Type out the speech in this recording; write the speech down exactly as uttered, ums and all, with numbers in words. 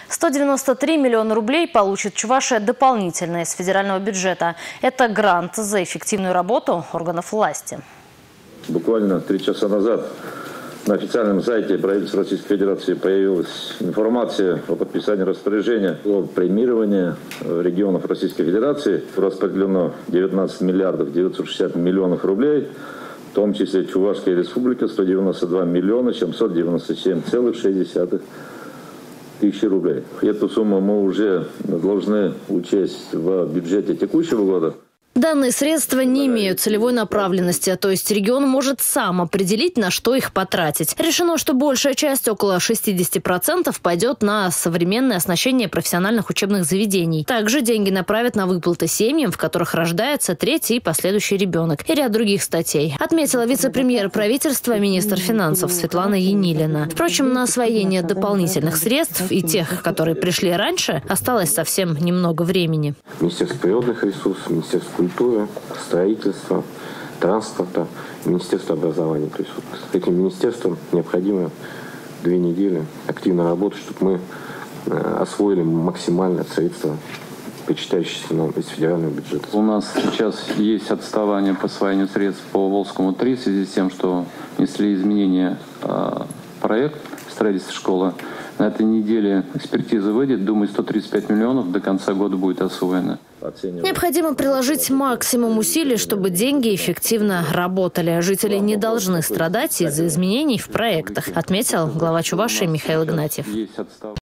сто девяносто три миллиона рублей получит Чувашия дополнительно из федерального бюджета. Это грант за эффективную работу органов власти. Буквально три часа назад на официальном сайте правительства Российской Федерации появилась информация о подписании распоряжения о премировании регионов Российской Федерации. Распределено девятнадцать миллиардов девятьсот шестьдесят миллионов рублей, в том числе Чувашская республика сто девяносто два миллиона семьсот девяносто семь целых шесть десятых тысячи рублей. Эту сумму мы уже должны учесть в бюджете текущего года. Данные средства не имеют целевой направленности, то есть регион может сам определить, на что их потратить. Решено, что большая часть, около шестидесяти процентов, пойдет на современное оснащение профессиональных учебных заведений. Также деньги направят на выплаты семьям, в которых рождается третий и последующий ребенок, и ряд других статей, отметила вице-премьер правительства, министр финансов Светлана Енилина. Впрочем, на освоение дополнительных средств и тех, которые пришли раньше, осталось совсем немного времени. Министерство природных ресурсов, Министерство культуры, строительства, транспорта, Министерство образования. То есть вот с этим министерством необходимо две недели активно работать, чтобы мы освоили максимально средства, причитающиеся нам из федерального бюджета. У нас сейчас есть отставание по освоению средств по Волжскому три в связи с тем, что внесли изменения в проект строительства школы. На этой неделе экспертиза выйдет. Думаю, сто тридцать пять миллионов до конца года будет освоено. Необходимо приложить максимум усилий, чтобы деньги эффективно работали. Жители не должны страдать из-за изменений в проектах, отметил глава Чувашии Михаил Игнатьев.